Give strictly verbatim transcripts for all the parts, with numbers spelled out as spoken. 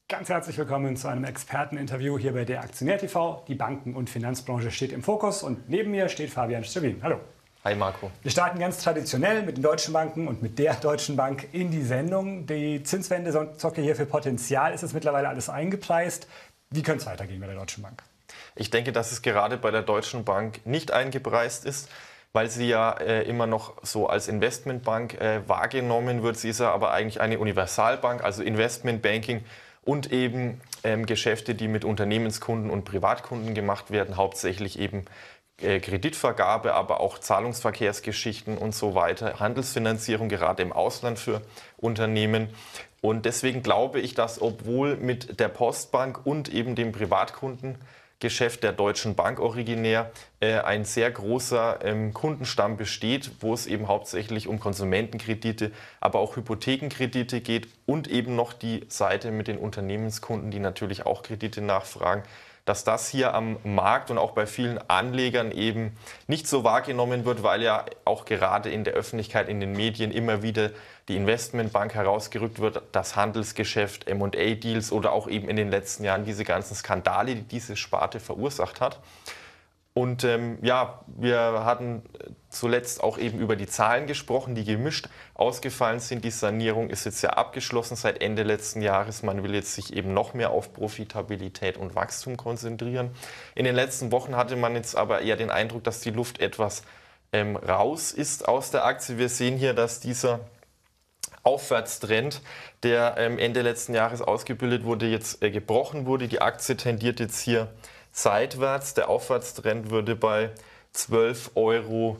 Ganz herzlich willkommen zu einem Experteninterview hier bei der Aktionär T V. Die Banken- und Finanzbranche steht im Fokus und neben mir steht Fabian Strebin. Hallo. Hi Marco. Wir starten ganz traditionell mit den deutschen Banken und mit der Deutschen Bank in die Sendung. Die Zinswende sorgt hier für Potenzial. Ist es mittlerweile alles eingepreist? Wie könnte es weitergehen bei der Deutschen Bank? Ich denke, dass es gerade bei der Deutschen Bank nicht eingepreist ist, weil sie ja äh, immer noch so als Investmentbank äh, wahrgenommen wird. Sie ist ja aber eigentlich eine Universalbank, also Investmentbanking und eben ähm, Geschäfte, die mit Unternehmenskunden und Privatkunden gemacht werden, hauptsächlich eben äh, Kreditvergabe, aber auch Zahlungsverkehrsgeschichten und so weiter, Handelsfinanzierung gerade im Ausland für Unternehmen. Und deswegen glaube ich, dass obwohl mit der Postbank und eben dem Privatkundengeschäft der Deutschen Bank originär äh, ein sehr großer ähm, Kundenstamm besteht, wo es eben hauptsächlich um Konsumentenkredite, aber auch Hypothekenkredite geht und eben noch die Seite mit den Unternehmenskunden, die natürlich auch Kredite nachfragen, dass das hier am Markt und auch bei vielen Anlegern eben nicht so wahrgenommen wird, weil ja auch gerade in der Öffentlichkeit, in den Medien immer wieder die Investmentbank herausgerückt wird, das Handelsgeschäft, M und A-Deals oder auch eben in den letzten Jahren diese ganzen Skandale, die diese Sparte verursacht hat. Und ähm, ja, wir hatten zuletzt auch eben über die Zahlen gesprochen, die gemischt ausgefallen sind. Die Sanierung ist jetzt ja abgeschlossen seit Ende letzten Jahres. Man will jetzt sich eben noch mehr auf Profitabilität und Wachstum konzentrieren. In den letzten Wochen hatte man jetzt aber eher den Eindruck, dass die Luft etwas ähm, raus ist aus der Aktie. Wir sehen hier, dass dieser Aufwärtstrend, der ähm, Ende letzten Jahres ausgebildet wurde, jetzt äh, gebrochen wurde. Die Aktie tendiert jetzt hier seitwärts. Der Aufwärtstrend würde bei zwölf Euro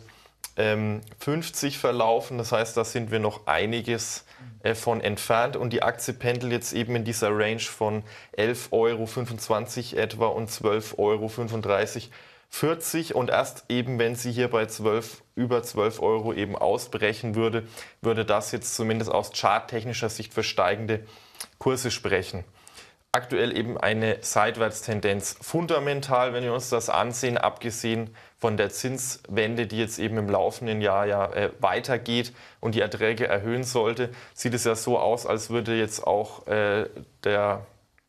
fünfzig verlaufen. Das heißt, da sind wir noch einiges äh, von entfernt. Und die Aktie pendelt jetzt eben in dieser Range von elf Euro fünfundzwanzig etwa und zwölf Euro fünfunddreißig vierzig. Und erst eben, wenn sie hier bei zwölf, über zwölf Euro eben ausbrechen würde, würde das jetzt zumindest aus charttechnischer Sicht für steigende Kurse sprechen. Aktuell eben eine Seitwärtstendenz fundamental, wenn wir uns das ansehen, abgesehen von der Zinswende, die jetzt eben im laufenden Jahr ja äh, weitergeht und die Erträge erhöhen sollte, sieht es ja so aus, als würde jetzt auch äh, der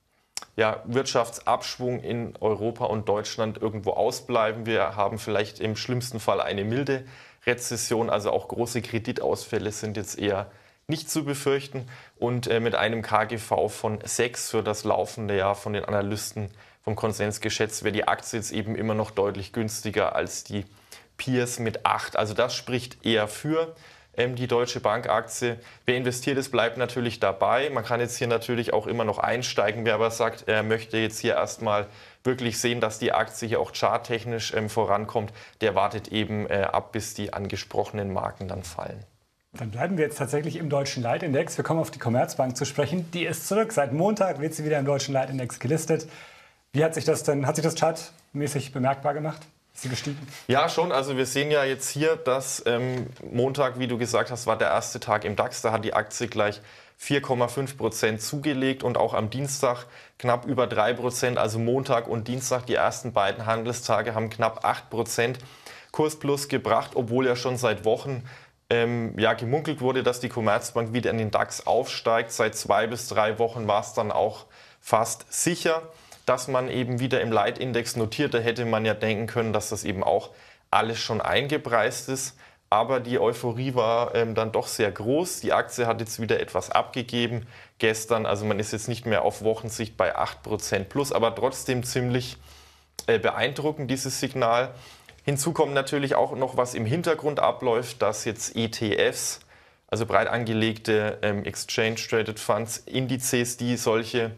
ja, Wirtschaftsabschwung in Europa und Deutschland irgendwo ausbleiben. Wir haben vielleicht im schlimmsten Fall eine milde Rezession, also auch große Kreditausfälle sind jetzt eher nicht zu befürchten und äh, mit einem K G V von sechs für das laufende Jahr von den Analysten vom Konsens geschätzt, wäre die Aktie jetzt eben immer noch deutlich günstiger als die Peers mit acht. Also das spricht eher für ähm, die Deutsche Bank Aktie. Wer investiert ist, bleibt natürlich dabei. Man kann jetzt hier natürlich auch immer noch einsteigen. Wer aber sagt, er möchte jetzt hier erstmal wirklich sehen, dass die Aktie hier auch charttechnisch ähm, vorankommt, der wartet eben äh, ab, bis die angesprochenen Marken dann fallen. Dann bleiben wir jetzt tatsächlich im deutschen Leitindex. Wir kommen auf die Commerzbank zu sprechen. Die ist zurück. Seit Montag wird sie wieder im deutschen Leitindex gelistet. Wie hat sich das denn, hat sich das chartmäßig bemerkbar gemacht? Ist sie gestiegen? Ja, schon. Also wir sehen ja jetzt hier, dass ähm, Montag, wie du gesagt hast, war der erste Tag im DAX. Da hat die Aktie gleich vier Komma fünf Prozent zugelegt und auch am Dienstag knapp über drei Prozent. Also Montag und Dienstag, die ersten beiden Handelstage, haben knapp acht Prozent Kursplus gebracht, obwohl ja schon seit Wochen Ähm, ja, gemunkelt wurde, dass die Commerzbank wieder in den DAX aufsteigt. Seit zwei bis drei Wochen war es dann auch fast sicher, dass man eben wieder im Leitindex notiert. Da hätte man ja denken können, dass das eben auch alles schon eingepreist ist. Aber die Euphorie war ähm, dann doch sehr groß. Die Aktie hat jetzt wieder etwas abgegeben gestern. Also man ist jetzt nicht mehr auf Wochensicht bei acht Prozent plus, aber trotzdem ziemlich äh, beeindruckend, dieses Signal. Hinzu kommt natürlich auch noch, was im Hintergrund abläuft, dass jetzt E T Fs, also breit angelegte ähm, Exchange-Traded Funds, Indizes, die solche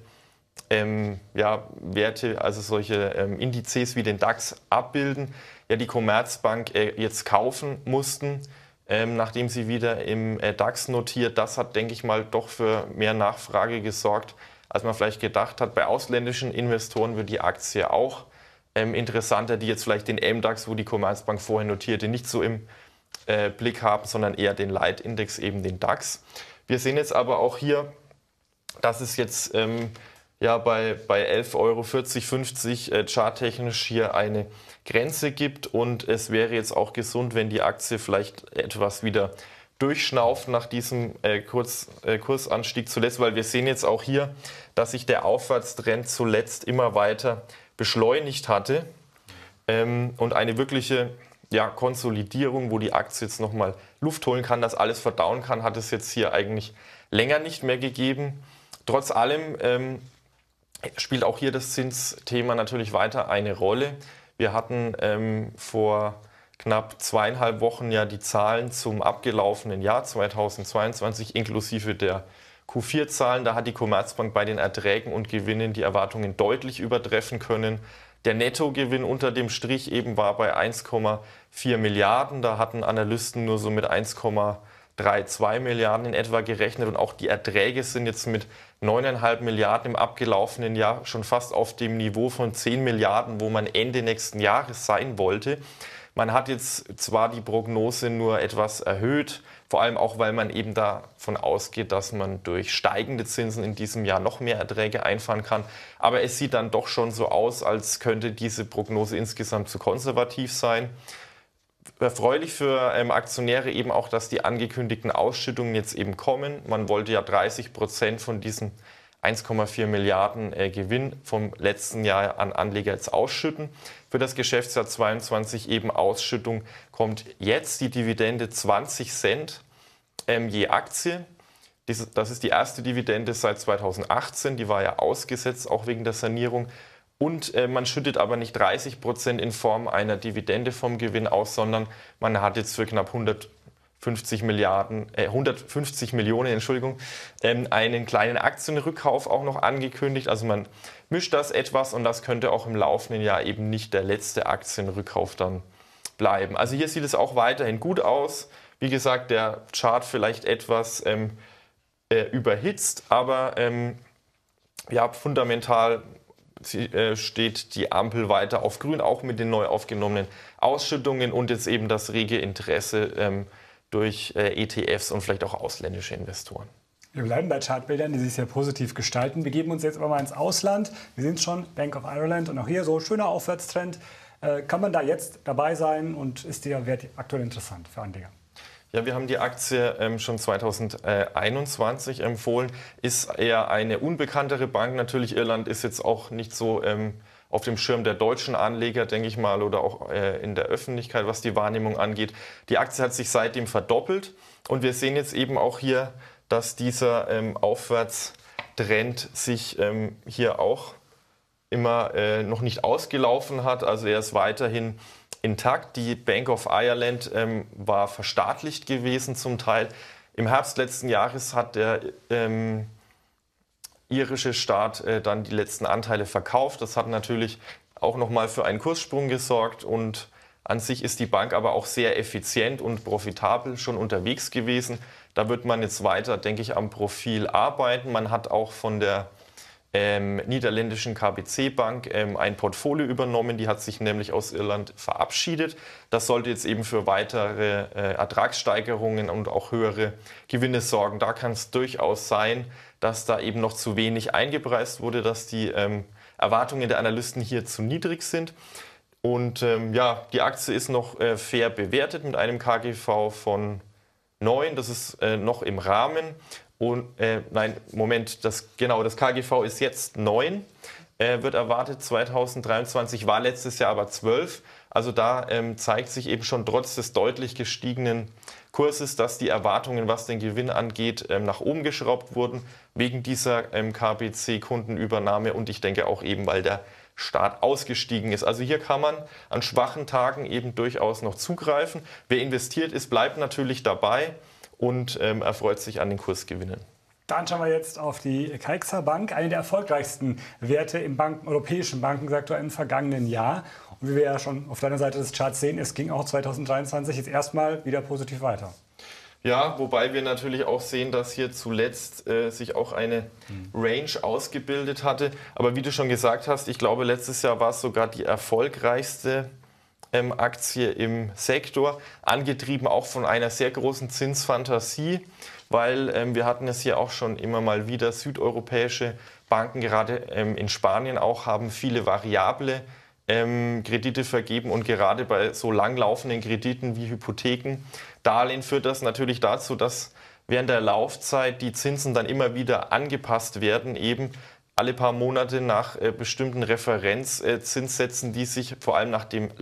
ähm, ja, Werte, also solche ähm, Indizes wie den DAX abbilden, ja die Commerzbank äh, jetzt kaufen mussten, ähm, nachdem sie wieder im äh, DAX notiert. Das hat, denke ich mal, doch für mehr Nachfrage gesorgt, als man vielleicht gedacht hat. Bei ausländischen Investoren wird die Aktie auch Ähm, interessanter, die jetzt vielleicht den M DAX, wo die Commerzbank vorher notierte, nicht so im äh, Blick haben, sondern eher den Leitindex, eben den DAX. Wir sehen jetzt aber auch hier, dass es jetzt ähm, ja, bei, bei elf Euro vierzig, fünfzig äh, charttechnisch hier eine Grenze gibt und es wäre jetzt auch gesund, wenn die Aktie vielleicht etwas wieder durchschnauft nach diesem äh, Kurs, äh, Kursanstieg zuletzt, weil wir sehen jetzt auch hier, dass sich der Aufwärtstrend zuletzt immer weiter beschleunigt hatte ähm, und eine wirkliche ja, Konsolidierung, wo die Aktie jetzt nochmal Luft holen kann, das alles verdauen kann, hat es jetzt hier eigentlich länger nicht mehr gegeben. Trotz allem ähm, spielt auch hier das Zinsthema natürlich weiter eine Rolle. Wir hatten ähm, vor knapp zweieinhalb Wochen ja die Zahlen zum abgelaufenen Jahr zweitausendzweiundzwanzig inklusive der Q vier Zahlen. Da hat die Commerzbank bei den Erträgen und Gewinnen die Erwartungen deutlich übertreffen können. Der Nettogewinn unter dem Strich eben war bei eins Komma vier Milliarden. Da hatten Analysten nur so mit eins Komma zweiunddreißig Milliarden in etwa gerechnet. Und auch die Erträge sind jetzt mit neun Komma fünf Milliarden im abgelaufenen Jahr schon fast auf dem Niveau von zehn Milliarden, wo man Ende nächsten Jahres sein wollte. Man hat jetzt zwar die Prognose nur etwas erhöht, vor allem auch, weil man eben davon ausgeht, dass man durch steigende Zinsen in diesem Jahr noch mehr Erträge einfahren kann. Aber es sieht dann doch schon so aus, als könnte diese Prognose insgesamt zu konservativ sein. Erfreulich für ähm, Aktionäre eben auch, dass die angekündigten Ausschüttungen jetzt eben kommen. Man wollte ja dreißig Prozent von diesen eins Komma vier Milliarden äh, Gewinn vom letzten Jahr an Anleger jetzt ausschütten. Für das Geschäftsjahr zweiundzwanzig eben Ausschüttung kommt jetzt die Dividende zwanzig Cent ähm, je Aktie. Dies, das ist die erste Dividende seit zweitausendachtzehn, die war ja ausgesetzt, auch wegen der Sanierung. Und äh, man schüttet aber nicht dreißig Prozent in Form einer Dividende vom Gewinn aus, sondern man hat jetzt für knapp hundertfünfzig Milliarden, äh, hundertfünfzig Millionen, Entschuldigung, ähm, einen kleinen Aktienrückkauf auch noch angekündigt. Also man mischt das etwas und das könnte auch im laufenden Jahr eben nicht der letzte Aktienrückkauf dann bleiben. Also hier sieht es auch weiterhin gut aus. Wie gesagt, der Chart vielleicht etwas ähm, äh, überhitzt, aber ähm, ja, fundamental steht die Ampel weiter auf grün, auch mit den neu aufgenommenen Ausschüttungen und jetzt eben das rege Interesse ähm, durch äh, E T Fs und vielleicht auch ausländische Investoren. Wir bleiben bei Chartbildern, die sich sehr positiv gestalten. Wir geben uns jetzt aber mal ins Ausland. Wir sehen es schon, Bank of Ireland und auch hier so ein schöner Aufwärtstrend. Äh, kann man da jetzt dabei sein und ist der Wert aktuell interessant für Anleger? Ja, wir haben die Aktie ähm, schon zweitausendeinundzwanzig empfohlen. Ist eher eine unbekanntere Bank. Natürlich, Irland ist jetzt auch nicht so ähm, auf dem Schirm der deutschen Anleger, denke ich mal, oder auch äh, in der Öffentlichkeit, was die Wahrnehmung angeht. Die Aktie hat sich seitdem verdoppelt und wir sehen jetzt eben auch hier, dass dieser ähm, Aufwärtstrend sich ähm, hier auch immer äh, noch nicht ausgelaufen hat. Also er ist weiterhin intakt. Die Bank of Ireland ähm, war verstaatlicht gewesen zum Teil. Im Herbst letzten Jahres hat der ähm, irische Staat äh, dann die letzten Anteile verkauft. Das hat natürlich auch nochmal für einen Kurssprung gesorgt und an sich ist die Bank aber auch sehr effizient und profitabel schon unterwegs gewesen. Da wird man jetzt weiter, denke ich, am Profil arbeiten. Man hat auch von der Ähm, niederländischen K B C-Bank ähm, ein Portfolio übernommen, die hat sich nämlich aus Irland verabschiedet. Das sollte jetzt eben für weitere äh, Ertragssteigerungen und auch höhere Gewinne sorgen. Da kann es durchaus sein, dass da eben noch zu wenig eingepreist wurde, dass die ähm, Erwartungen der Analysten hier zu niedrig sind. Und ähm, ja, die Aktie ist noch äh, fair bewertet mit einem K G V von neun, das ist äh, noch im Rahmen. Und, äh, nein, Moment, das, genau, das K G V ist jetzt neun, äh, wird erwartet zweitausenddreiundzwanzig, war letztes Jahr aber zwölf. Also da ähm, zeigt sich eben schon trotz des deutlich gestiegenen Kurses, dass die Erwartungen, was den Gewinn angeht, ähm, nach oben geschraubt wurden, wegen dieser ähm, K B C-Kundenübernahme und ich denke auch eben, weil der Staat ausgestiegen ist. Also hier kann man an schwachen Tagen eben durchaus noch zugreifen. Wer investiert ist, bleibt natürlich dabei und ähm, erfreut sich an den Kursgewinnen. Dann schauen wir jetzt auf die Caixa Bank, eine der erfolgreichsten Werte im Banken, europäischen Bankensektor im vergangenen Jahr. Und wie wir ja schon auf deiner Seite des Charts sehen, es ging auch zweitausenddreiundzwanzig jetzt erstmal wieder positiv weiter. Ja, wobei wir natürlich auch sehen, dass hier zuletzt äh, sich auch eine Range ausgebildet hatte. Aber wie du schon gesagt hast, ich glaube, letztes Jahr war es sogar die erfolgreichste Ähm, Aktie im Sektor, angetrieben auch von einer sehr großen Zinsfantasie, weil ähm, wir hatten es hier auch schon immer mal wieder, südeuropäische Banken, gerade ähm, in Spanien auch, haben viele variable ähm, Kredite vergeben und gerade bei so langlaufenden Krediten wie Hypotheken, Darlehen führt das natürlich dazu, dass während der Laufzeit die Zinsen dann immer wieder angepasst werden, eben alle paar Monate nach äh, bestimmten Referenzzinssätzen, äh, die sich vor allem nach dem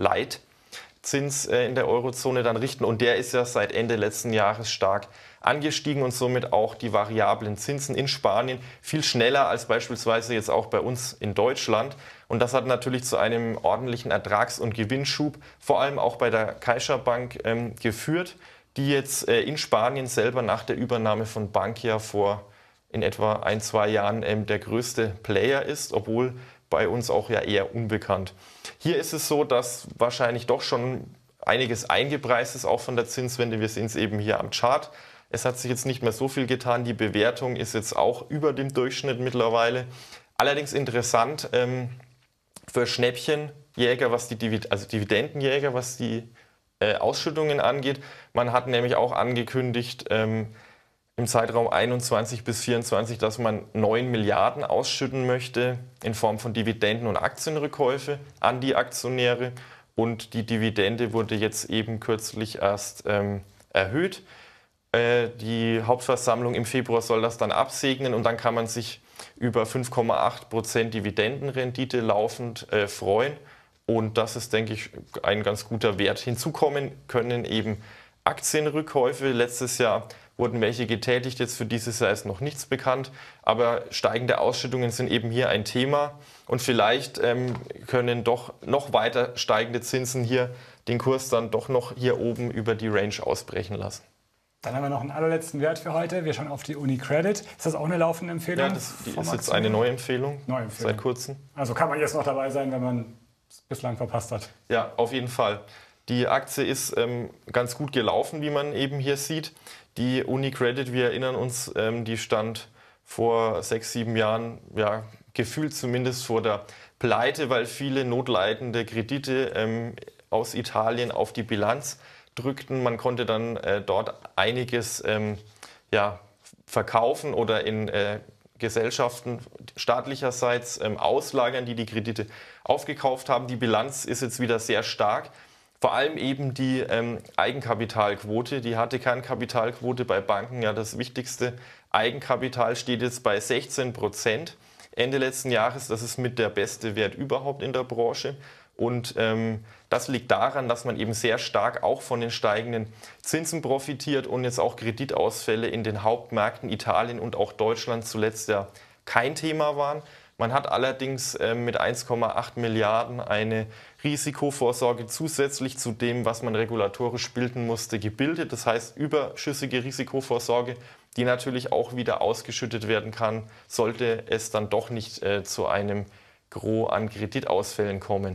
Leitzins äh, in der Eurozone dann richten. Und der ist ja seit Ende letzten Jahres stark angestiegen und somit auch die variablen Zinsen in Spanien viel schneller als beispielsweise jetzt auch bei uns in Deutschland. Und das hat natürlich zu einem ordentlichen Ertrags- und Gewinnschub, vor allem auch bei der CaixaBank, ähm, geführt, die jetzt äh, in Spanien selber nach der Übernahme von Bankia vor in etwa ein, zwei Jahren ähm, der größte Player ist, obwohl bei uns auch ja eher unbekannt. Hier ist es so, dass wahrscheinlich doch schon einiges eingepreist ist, auch von der Zinswende. Wir sehen es eben hier am Chart. Es hat sich jetzt nicht mehr so viel getan. Die Bewertung ist jetzt auch über dem Durchschnitt mittlerweile. Allerdings interessant ähm, für Schnäppchenjäger, was die Divid- also Dividendenjäger, was die äh, Ausschüttungen angeht. Man hat nämlich auch angekündigt, ähm, im Zeitraum einundzwanzig bis vierundzwanzig, dass man neun Milliarden ausschütten möchte in Form von Dividenden und Aktienrückkäufe an die Aktionäre. Und die Dividende wurde jetzt eben kürzlich erst ähm, erhöht. Äh, die Hauptversammlung im Februar soll das dann absegnen und dann kann man sich über fünf Komma acht Prozent Dividendenrendite laufend äh, freuen. Und das ist, denke ich, ein ganz guter Wert. Hinzukommen können eben Aktienrückkäufe. Letztes Jahr wurden welche getätigt, jetzt für dieses Jahr ist noch nichts bekannt, aber steigende Ausschüttungen sind eben hier ein Thema und vielleicht ähm, können doch noch weiter steigende Zinsen hier den Kurs dann doch noch hier oben über die Range ausbrechen lassen. Dann haben wir noch einen allerletzten Wert für heute. Wir schauen auf die UniCredit. Ist das auch eine laufende Empfehlung? Ja, das die ist jetzt eine Neuempfehlung, Neuempfehlung seit kurzem. Also kann man jetzt noch dabei sein, wenn man es bislang verpasst hat? Ja, auf jeden Fall. Die Aktie ist ähm, ganz gut gelaufen, wie man eben hier sieht. Die UniCredit, wir erinnern uns, ähm, die stand vor sechs, sieben Jahren, ja, gefühlt zumindest vor der Pleite, weil viele notleidende Kredite ähm, aus Italien auf die Bilanz drückten. Man konnte dann äh, dort einiges ähm, ja, verkaufen oder in äh, Gesellschaften staatlicherseits ähm, auslagern, die die Kredite aufgekauft haben. Die Bilanz ist jetzt wieder sehr stark. Vor allem eben die ähm, Eigenkapitalquote, die harte Kernkapitalquote bei Banken, ja das wichtigste Eigenkapital steht jetzt bei sechzehn Prozent Ende letzten Jahres. Das ist mit der beste Wert überhaupt in der Branche. Und ähm, das liegt daran, dass man eben sehr stark auch von den steigenden Zinsen profitiert und jetzt auch Kreditausfälle in den Hauptmärkten Italien und auch Deutschland zuletzt ja kein Thema waren. Man hat allerdings äh, mit eins Komma acht Milliarden eine Risikovorsorge zusätzlich zu dem, was man regulatorisch bilden musste, gebildet. Das heißt überschüssige Risikovorsorge, die natürlich auch wieder ausgeschüttet werden kann, sollte es dann doch nicht äh, zu einem Gros an Kreditausfällen kommen.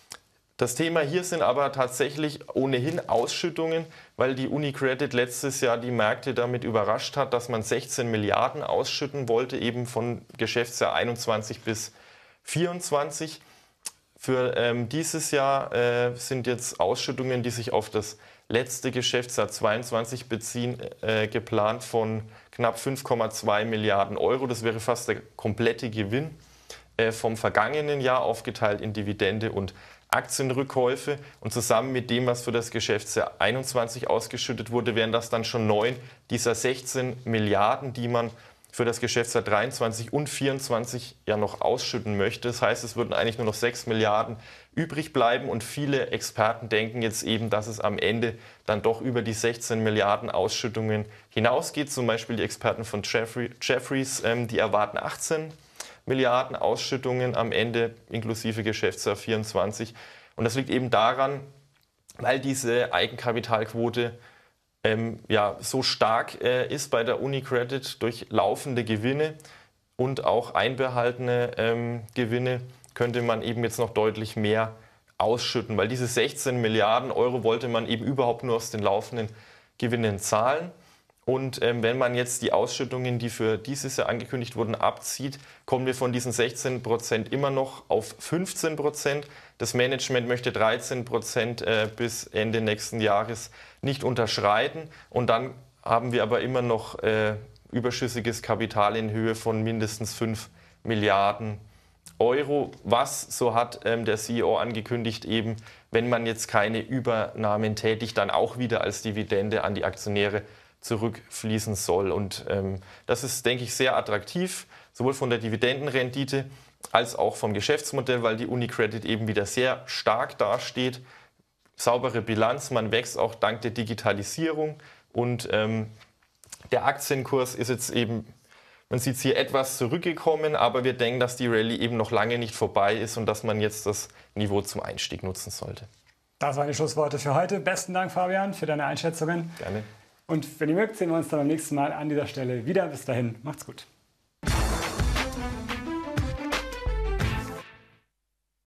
Das Thema hier sind aber tatsächlich ohnehin Ausschüttungen, weil die UniCredit letztes Jahr die Märkte damit überrascht hat, dass man sechzehn Milliarden ausschütten wollte, eben von Geschäftsjahr einundzwanzig bis vierundzwanzig. Für ähm, dieses Jahr äh, sind jetzt Ausschüttungen, die sich auf das letzte Geschäftsjahr zweiundzwanzig beziehen, äh, geplant von knapp fünf Komma zwei Milliarden Euro. Das wäre fast der komplette Gewinn äh, vom vergangenen Jahr, aufgeteilt in Dividende und Aktienrückkäufe. Und zusammen mit dem, was für das Geschäftsjahr einundzwanzig ausgeschüttet wurde, wären das dann schon neun dieser sechzehn Milliarden, die man für das Geschäftsjahr dreiundzwanzig und vierundzwanzig ja noch ausschütten möchte. Das heißt, es würden eigentlich nur noch sechs Milliarden übrig bleiben und viele Experten denken jetzt eben, dass es am Ende dann doch über die sechzehn Milliarden Ausschüttungen hinausgeht. Zum Beispiel die Experten von Jeffrey, Jefferies, ähm, die erwarten achtzehn Milliarden Ausschüttungen am Ende inklusive Geschäftsjahr vierundzwanzig. Und das liegt eben daran, weil diese Eigenkapitalquote Ähm, ja, so stark äh, ist bei der UniCredit durch laufende Gewinne und auch einbehaltene ähm, Gewinne, könnte man eben jetzt noch deutlich mehr ausschütten, weil diese sechzehn Milliarden Euro wollte man eben überhaupt nur aus den laufenden Gewinnen zahlen. Und ähm, wenn man jetzt die Ausschüttungen, die für dieses Jahr angekündigt wurden, abzieht, kommen wir von diesen sechzehn Prozent immer noch auf fünfzehn Prozent. Das Management möchte dreizehn Prozent äh, bis Ende nächsten Jahres nicht unterschreiten. Und dann haben wir aber immer noch äh, überschüssiges Kapital in Höhe von mindestens fünf Milliarden Euro, was, so hat ähm, der C E O angekündigt, eben, wenn man jetzt keine Übernahmen tätigt, dann auch wieder als Dividende an die Aktionäre zurückfließen soll. Und ähm, das ist, denke ich, sehr attraktiv, sowohl von der Dividendenrendite als auch vom Geschäftsmodell, weil die UniCredit eben wieder sehr stark dasteht. Saubere Bilanz, man wächst auch dank der Digitalisierung und ähm, der Aktienkurs ist jetzt eben, man sieht es hier, etwas zurückgekommen, aber wir denken, dass die Rallye eben noch lange nicht vorbei ist und dass man jetzt das Niveau zum Einstieg nutzen sollte. Das waren die Schlussworte für heute. Besten Dank, Fabian, für deine Einschätzungen. Gerne. Und wenn ihr mögt, sehen wir uns dann beim nächsten Mal an dieser Stelle wieder. Bis dahin, macht's gut.